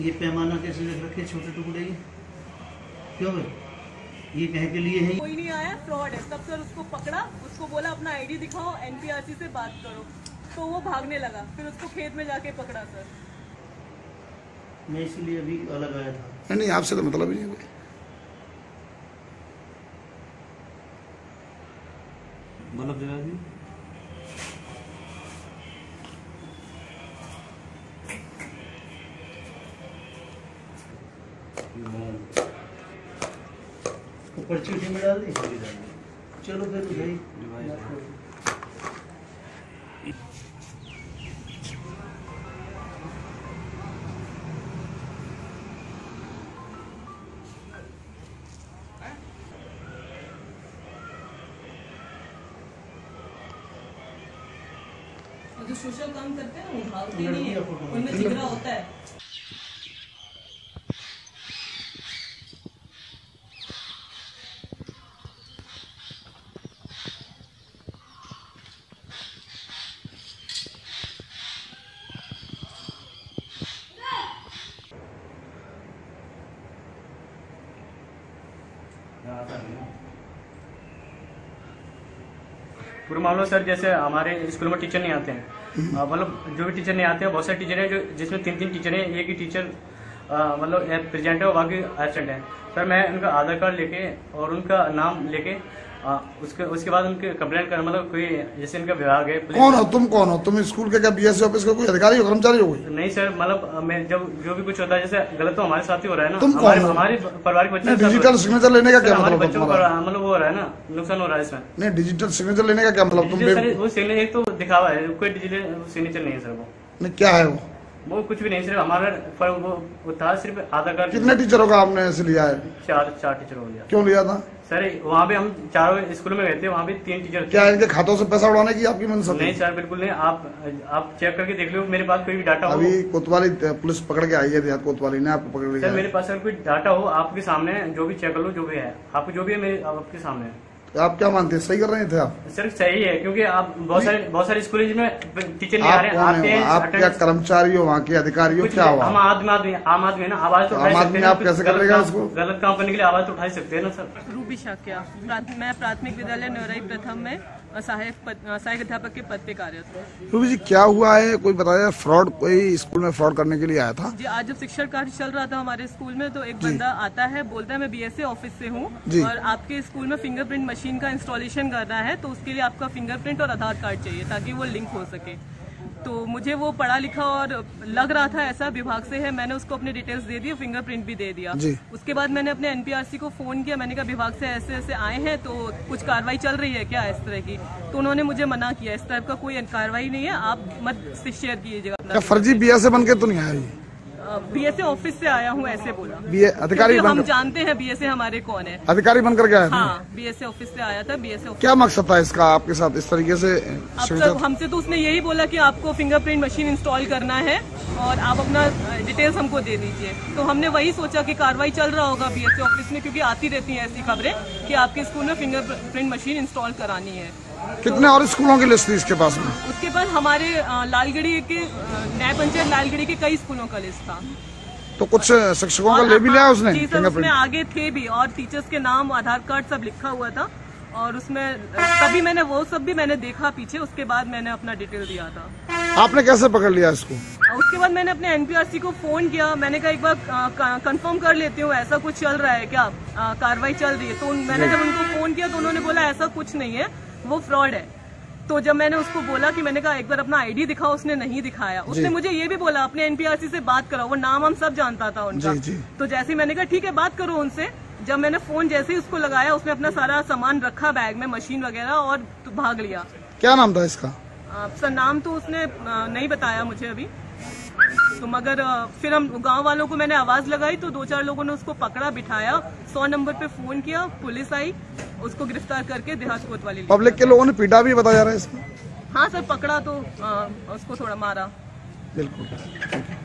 ये पैमाना कैसे रख रखे छोटे टुकड़े क्यों भाई? ये कह के लिए है कोई नहीं आया, फ्रॉड है। तब सर उसको पकड़ा, उसको बोला अपना आईडी दिखाओ, एनपीआरसी से बात करो, तो वो भागने लगा। फिर उसको खेत में जाके पकड़ा सर। मैं इसीलिए अभी अलग आया था। नहीं आपसे तो मतलब ही नहीं है। मतलब जरा जी पर्ची उठी में डाल दी। चलो फिर भाई जो सोशल काम करते हैं वो भागते नहीं है, उनमें जिगरा होता है। पूरा मामला सर, जैसे हमारे स्कूल में टीचर नहीं आते हैं, मतलब जो भी टीचर नहीं आते हैं, बहुत सारे टीचर हैं जो जिसमें 3 टीचर हैं। एक ही टीचर मतलब प्रेजेंट है और बाकी एब्सेंट है। सर मैं उनका आधार कार्ड लेके और उनका नाम लेके उसके बाद उनके कंप्लेंट कर, मतलब कोई जैसे इनका विभाग है। कौन हो तुम? कौन हो तुम? स्कूल के क्या बीएससी ऑफिस का कोई अधिकारी हो, कर्मचारी हो? नहीं सर, मतलब मैं जब जो भी कुछ होता है, जैसे गलत तो हमारे साथ ही हो रहा है ना। तुम कौन हो? हमारे परिवार के बच्चे। डिजिटल सिग्नेचर लेने का क्या हमारे मतलब? बच्चों को मतलब वो हो रहा है ना, नुकसान हो रहा है इसमें। नहीं डिजिटल सिग्नेचर लेने का क्या मतलब? तुम वो सिग्नेचर एक तो दिखावा है, कोई डिजिटल सिग्नेचर नहीं है सर। वो नहीं क्या है वो कुछ भी नहीं, सिर्फ हमारा वो था सिर्फ आधार कार्ड। कितने टीचरों का आपने ऐसे लिया है? 4 टीचर हो गया। क्यों लिया था सर? वहाँ पे हम चारों स्कूल में गए थे, वहाँ पे 3 टीचर। क्या इनके खातों से पैसा उड़ाने की आपकी मंशा? नहीं सर, बिल्कुल नहीं। आप चेक करके देख लो, मेरे पास कोई भी डाटा हो। अभी कोतवाली पुलिस पकड़ के आई है, देहात कोतवाली ने आपको पकड़ लिया। सर मेरे पास अगर कोई डाटा हो आपके सामने, जो भी चेक कर लो, जो भी है आपको, जो भी है मेरे आपके सामने है। आप क्या मानते हैं, सही कर रहे थे आप? सर सही है, क्योंकि आप बहुत सारे स्कूल में टीचर नहीं आ रहे हैं। आप क्या कर्मचारी हो, वहाँ के अधिकारी हो, क्या हुआ? हम आम आदमी है ना, आवाज तो उठा सकते हैं। आप कैसे करेगा इसको? गलत काम करने के लिए आवाज तो उठा सकते हैं ना सर। रूबी शाक्या, मैं प्राथमिक विद्यालय न्योरई प्रथम में सहायक अध्यापक के पद पे कार्यरत हूँ। रूबी जी क्या हुआ है, कोई बताया? फ्रॉड, कोई स्कूल में फ्रॉड करने के लिए आया था जी? आज जब शिक्षण कार्य चल रहा था हमारे स्कूल में, तो एक बंदा आता है, बोलता है मैं बीएससी ऑफिस से हूँ और आपके स्कूल में फिंगरप्रिंट मशीन का इंस्टॉलेशन करना है, तो उसके लिए आपका फिंगरप्रिंट और आधार कार्ड चाहिए ताकि वो लिंक हो सके। तो मुझे वो पढ़ा लिखा और लग रहा था ऐसा विभाग से है, मैंने उसको अपने डिटेल्स दे दिए, फिंगरप्रिंट भी दे दिया। उसके बाद मैंने अपने एनपीआरसी को फोन किया, मैंने कहा विभाग से ऐसे ऐसे आए हैं, तो कुछ कार्रवाई चल रही है क्या इस तरह की? तो उन्होंने मुझे मना किया, इस तरह का कोई कार्रवाई नहीं है, आप मत शेयर कीजिएगा। फर्जी बीएसए बन के तो नहीं आया? बीएसए ऑफिस से आया हूँ ऐसे बोला। अधिकारी हम जानते हैं बीएसए हमारे कौन है। अधिकारी बनकर के आया था? हाँ, बीएसए ऑफिस से आया था। बीएसए ऑफिस क्या मकसद था इसका आपके साथ इस तरीके से? हमसे तो उसने यही बोला कि आपको फिंगरप्रिंट मशीन इंस्टॉल करना है और आप अपना डिटेल्स हमको दे दीजिए। तो हमने वही सोचा कि कार्रवाई चल रहा होगा बीएसए ऑफिस में, क्योंकि आती रहती हैं ऐसी खबरें कि आपके स्कूल में फिंगरप्रिंट मशीन इंस्टॉल करानी है। कितने और स्कूलों की लिस्ट थी इसके पास में? उसके बाद हमारे लालगढ़ी के न्याय पंचायत लालगढ़ी के कई स्कूलों का लिस्ट था। तो कुछ शिक्षकों का ले भी लिया उसने? जी सर, उसमें आगे थे भी और टीचर्स के नाम, आधार कार्ड सब लिखा हुआ था, और उसमें तभी मैंने वो सब भी मैंने देखा पीछे। उसके बाद मैंने अपना डिटेल दिया था। आपने कैसे पकड़ लिया इसको? उसके बाद मैंने अपने एनपीआरसी को फोन किया, मैंने कहा एक बार कंफर्म कर लेती हूँ, ऐसा कुछ चल रहा है क्या, कार्रवाई चल रही है? तो मैंने जब उनको फोन किया तो उन्होंने बोला ऐसा कुछ नहीं है, वो फ्रॉड है। तो जब मैंने उसको बोला कि मैंने कहा एक बार अपना आईडी दिखाओ, उसने नहीं दिखाया। उसने मुझे ये भी बोला अपने एनपीआरसी से बात कराओ, वो नाम हम सब जानता था उनका। तो जैसे ही मैंने कहा ठीक है बात करो उनसे, जब मैंने फोन जैसे ही उसको लगाया, उसने अपना सारा सामान रखा बैग में, मशीन वगैरह, और भाग लिया। क्या नाम था इसका? सर नाम तो उसने नहीं बताया मुझे अभी, तो मगर फिर हम गांव वालों को मैंने आवाज लगाई, तो 2-4 लोगों ने उसको पकड़ा, बिठाया, 100 नंबर पे फोन किया, पुलिस आई, उसको गिरफ्तार करके देहात कोतवाली। पब्लिक के लोगों ने पीटा भी बताया जा रहा है इसमें? हाँ सर, पकड़ा तो उसको थोड़ा मारा। बिल्कुल।